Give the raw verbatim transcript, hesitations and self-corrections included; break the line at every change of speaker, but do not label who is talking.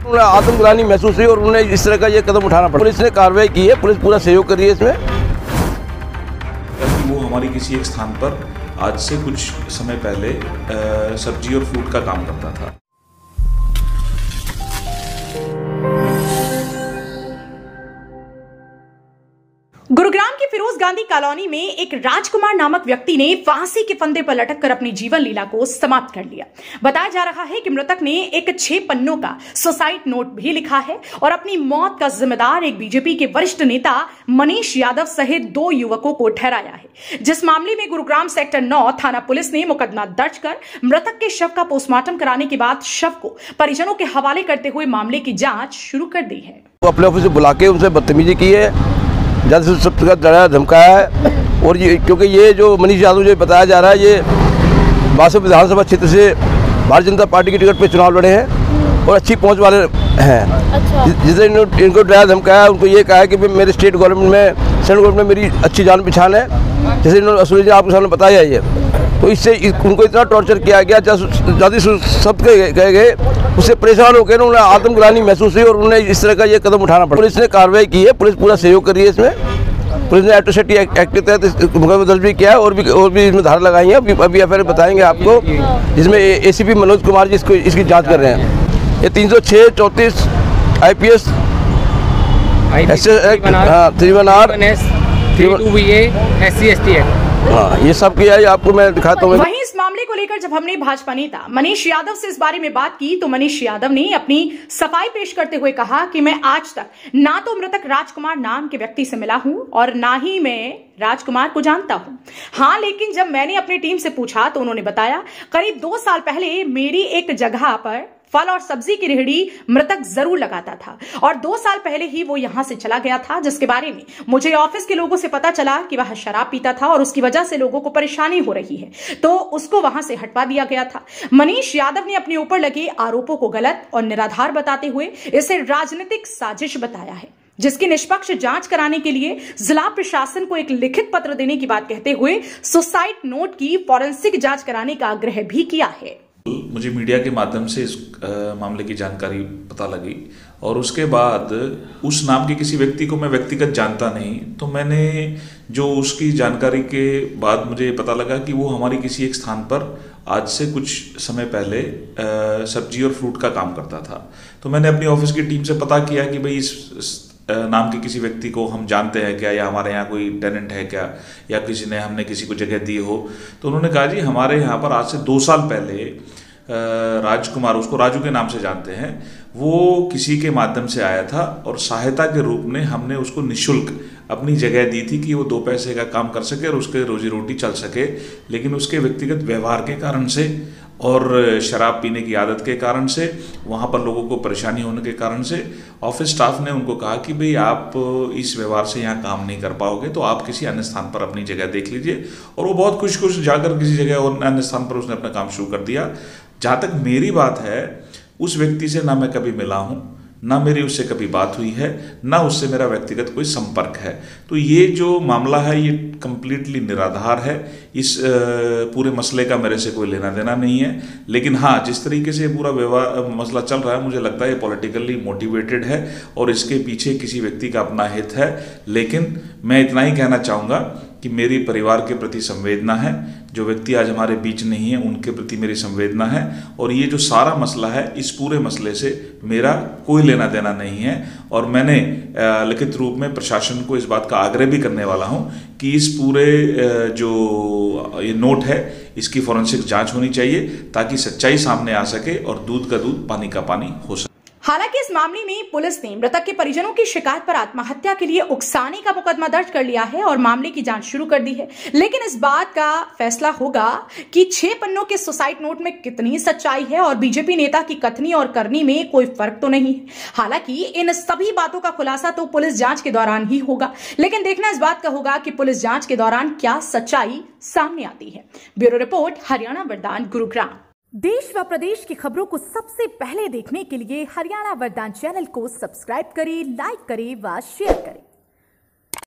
आत्मग्लानि महसूस हुई और उन्हें इस तरह का ये कदम उठाना पड़ा। पुलिस ने कार्रवाई की है, पुलिस पूरा सहयोग कर रही है इसमें।
वो हमारी किसी एक स्थान पर आज से कुछ समय पहले सब्जी और फ्रूट का काम करता था।
गुरुग्राम की फिरोज गांधी कॉलोनी में एक राजकुमार नामक व्यक्ति ने फांसी के फंदे पर लटककर अपनी जीवन लीला को समाप्त कर लिया। बताया जा रहा है कि मृतक ने एक छह पन्नों का सुसाइड नोट भी लिखा है और अपनी मौत का जिम्मेदार एक बीजेपी के वरिष्ठ नेता मनीष यादव सहित दो युवकों को ठहराया है, जिस मामले में गुरुग्राम सेक्टर नौ थाना पुलिस ने मुकदमा दर्ज कर मृतक के शव का पोस्टमार्टम कराने के बाद शव को परिजनों के हवाले करते हुए मामले की जाँच शुरू कर दी है।
अपने ऑफिस से बुला के उनसे बदतमीजी की है, ज्यादा से सब डराया धमकाया है। और ये क्योंकि ये जो मनीष यादव जो बताया जा रहा है, ये बासठ विधानसभा क्षेत्र से भारतीय जनता पार्टी की टिकट पे चुनाव लड़े हैं और अच्छी पहुंच वाले हैं। अच्छा। जिसने इनको डराया धमकाया, उनको ये कहा है कि मेरे स्टेट गवर्नमेंट में सेंट्रल गवर्नमेंट में मेरी अच्छी जान पहचान है, जैसे इन्होंने असुल जी आपके सामने बताया है। ये तो इससे उनको इतना टॉर्चर किया गया, ज़्यादा शब्द कहे गए, उससे परेशान होकर उन्हें आत्मग्लानि महसूस हुई और उन्हें इस तरह का ये कदम उठाना पड़ा। पुलिस ने कार्रवाई की है, पुलिस पूरा सहयोग कर रही है इसमें। पुलिस ने एट्रोसिटी एक्ट के तहत मुकदमा दर्ज भी किया है और भी और भी इसमें धारा लगाई है। अभी अभी एफ बताएंगे आपको, जिसमें एसीपी मनोज कुमार जी इसको इसकी जाँच कर रहे हैं। ये तीन सौ छः चौंतीस I P S three one R S C S T act, हाँ, ये सब किया है। आपको मैं दिखाता हूँ।
वहीं इस मामले को लेकर जब हमने भाजपा नेता मनीष यादव से इस बारे में बात की तो मनीष यादव ने अपनी सफाई पेश करते हुए कहा कि मैं आज तक ना तो मृतक राजकुमार नाम के व्यक्ति से मिला हूं और ना ही मैं राजकुमार को जानता हूं। हाँ, लेकिन जब मैंने अपनी टीम से पूछा तो उन्होंने बताया करीब दो साल पहले मेरी एक जगह पर फल और सब्जी की रेहड़ी मृतक जरूर लगाता था और दो साल पहले ही वो यहां से चला गया था, जिसके बारे में मुझे ऑफिस के लोगों से पता चला कि वह शराब पीता था और उसकी वजह से लोगों को परेशानी हो रही है, तो उसको वहां से हटवा दिया गया था। मनीष यादव ने अपने ऊपर लगे आरोपों को गलत और निराधार बताते हुए इसे राजनीतिक साजिश बताया है, जिसकी निष्पक्ष जांच कराने के लिए जिला प्रशासन को एक लिखित पत्र देने की बात कहते हुए सुसाइड नोट की फॉरेंसिक जांच कराने का आग्रह भी किया है।
मुझे मीडिया के माध्यम से इस आ, मामले की जानकारी पता लगी और उसके बाद उस नाम के किसी व्यक्ति को मैं व्यक्तिगत जानता नहीं, तो मैंने जो उसकी जानकारी के बाद मुझे पता लगा कि वो हमारी किसी एक स्थान पर आज से कुछ समय पहले आ, सब्जी और फ्रूट का काम करता था। तो मैंने अपनी ऑफिस की टीम से पता किया कि भाई इस नाम के किसी व्यक्ति को हम जानते हैं क्या, या हमारे यहाँ कोई टेनेंट है क्या, या किसी ने हमने किसी को जगह दी हो। तो उन्होंने कहा जी हमारे यहाँ पर आज से दो साल पहले राजकुमार, उसको राजू के नाम से जानते हैं, वो किसी के माध्यम से आया था और सहायता के रूप में हमने उसको निःशुल्क अपनी जगह दी थी कि वो दो पैसे का काम कर सके और उसके रोजी रोटी चल सके। लेकिन उसके व्यक्तिगत व्यवहार के कारण से और शराब पीने की आदत के कारण से, वहाँ पर लोगों को परेशानी होने के कारण से ऑफिस स्टाफ ने उनको कहा कि भाई आप इस व्यवहार से यहाँ काम नहीं कर पाओगे, तो आप किसी अन्य स्थान पर अपनी जगह देख लीजिए। और वो बहुत खुश खुश जाकर किसी जगह और अन्य स्थान पर उसने अपना काम शुरू कर दिया। जहाँ तक मेरी बात है, उस व्यक्ति से ना मैं कभी मिला हूँ, ना मेरी उससे कभी बात हुई है, ना उससे मेरा व्यक्तिगत कोई संपर्क है। तो ये जो मामला है ये कंप्लीटली निराधार है। इस पूरे मसले का मेरे से कोई लेना देना नहीं है। लेकिन हाँ, जिस तरीके से पूरा व्यवहार मसला चल रहा है, मुझे लगता है ये पॉलिटिकली मोटिवेटेड है और इसके पीछे किसी व्यक्ति का अपना हित है। लेकिन मैं इतना ही कहना चाहूँगा कि मेरी परिवार के प्रति संवेदना है, जो व्यक्ति आज हमारे बीच नहीं है उनके प्रति मेरी संवेदना है। और ये जो सारा मसला है, इस पूरे मसले से मेरा कोई लेना देना नहीं है। और मैंने लिखित रूप में प्रशासन को इस बात का आग्रह भी करने वाला हूँ कि इस पूरे जो ये नोट है इसकी फॉरेंसिक जांच होनी चाहिए, ताकि सच्चाई सामने आ सके और दूध का दूध पानी का पानी हो सके।
हालांकि इस मामले में पुलिस ने मृतक के परिजनों की शिकायत पर आत्महत्या के लिए उकसाने का मुकदमा दर्ज कर लिया है और मामले की जांच शुरू कर दी है। लेकिन इस बात का फैसला होगा कि छह पन्नों के सुसाइड नोट में कितनी सच्चाई है और बीजेपी नेता की कथनी और करनी में कोई फर्क तो नहीं है। हालांकि इन सभी बातों का खुलासा तो पुलिस जांच के दौरान ही होगा, लेकिन देखना इस बात का होगा कि पुलिस जांच के दौरान क्या सच्चाई सामने आती है। ब्यूरो रिपोर्ट, हरियाणा वरदान, गुरुग्राम। देश व प्रदेश की खबरों को सबसे पहले देखने के लिए हरियाणा वरदान चैनल को सब्सक्राइब करें, लाइक करें व शेयर करें।